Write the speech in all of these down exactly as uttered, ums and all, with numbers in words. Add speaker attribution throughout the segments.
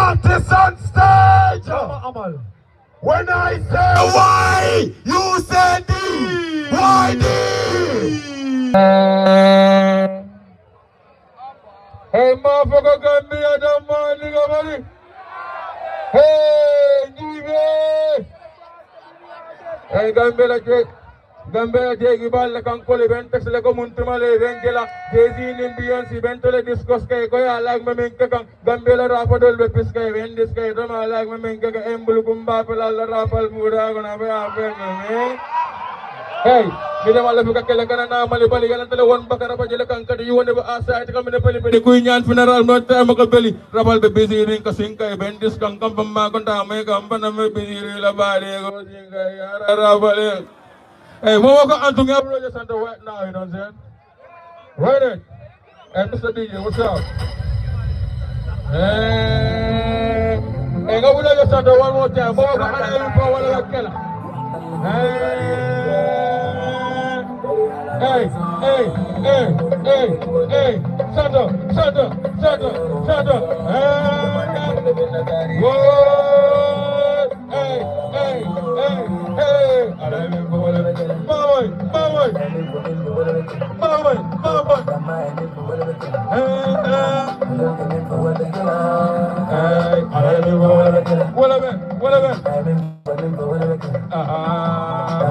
Speaker 1: artists on stage. When I say why, you say D. Why D?
Speaker 2: Hey, motherfucker, Gambia, don't mind, nigga, buddy. Hey, Jive. Hey, Gambia, take. Gambia, take you back, can call event, text like a Muntumale, Vengela, Jay-Z, and Beyonce, eventually discuss, I like my menka, Gambia, Rapodol, Pisca, and this guy, I like my menka, Embulumba, Rapal, Muda, hey, we don't want to look at Kalakana, Malibali, and the one Bakarabajala Kanka, you never ask I to come in a Pelipedi Queen and funeral, not Tamakabelli, Rabal be busy in Kasinka, Bendis can come from Makonta, make a Panama busy, Labari, Rabale. Hey, Moka Antonio Rogers and the white now, you know what I'm saying? Right it. Hey, Mister D J, what's up? Hey, hey, go with us under one more time. Moka Antonio Rogers. Hey, hey, hey, hey, hey, Santa, Santa, Santa, Santa, hey, whoa, hey, hey, hey, hey, Mama, Mama, Mama, Mama, hey, hey, whatever, whatever, ah,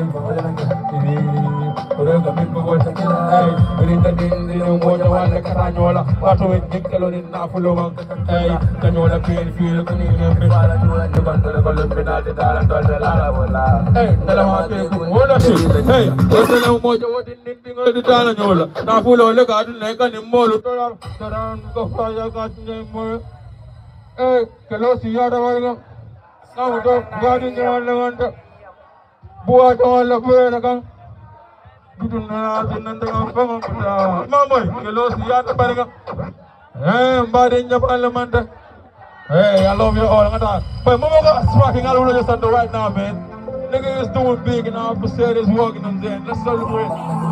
Speaker 2: hey, Berita din din mo jawan le karanyola, pato it dikelo din na fulong, hey, kanyola feel feel kanina pala nyola jaban tole kolom penal di dalan tole la wala, hey, dalawa te wala si, hey, wala mo jawan din din din di dalan nyola, na fulong le kadun le kanim mo luto taran ko kaya katne mo, hey, kalau siya daw kamu tu gading jalan lewat, buat jalan lepas kan. Duduk nanti nanti ngampang apa? Mama, kalau siapa paling eh, badannya paling mantap. Hey, I love you all. But Mama got swacking all over the center right now, man. Nigga is doing big and all percent is working on them. Let's celebrate.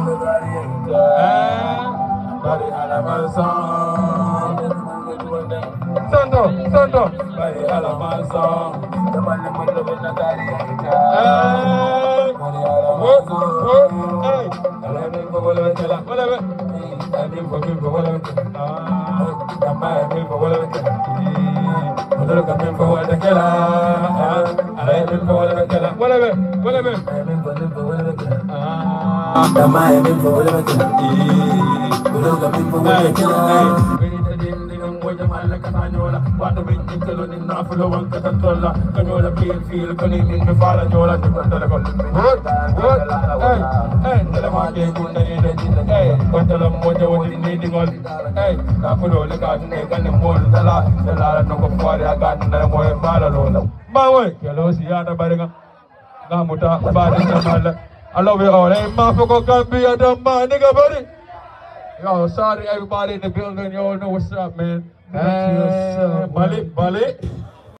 Speaker 2: Eh, bari alaman song. Santo, Santo. Bari alaman song. Teman teman lebih nagari. Eh, what, what, hey. Alamin ko wala wala wala wala. Alamin ko ko wala wala. Ah, alamin ko wala wala. Madalo kami ko wala wala. Alamin ko wala wala. Wala wala wala wala. Alamin ko wala wala. Ah, alamin ko wala wala. Madalo kami ko wala wala. Jaman katanyola, watu binti kelo ni nafulo wang katantola, kanyola feel feel kaninin me fala nyola tikantala kol. What? What? Hey, hey, dalawa ke kunda ni dajin. Hey, kontala moja wadi ni dingol. Hey, nafulo le kadun e kanem mol dala, dala no ko fare agat na mo e fala lola. Bawe, kelo siya na baringa. Ngamuta bari chamala. I love you all. Hey, mafoko Gambia damba nigga buddy. Yo, sorry everybody in the building. You all know what's up, man. Hey, Balik, balik.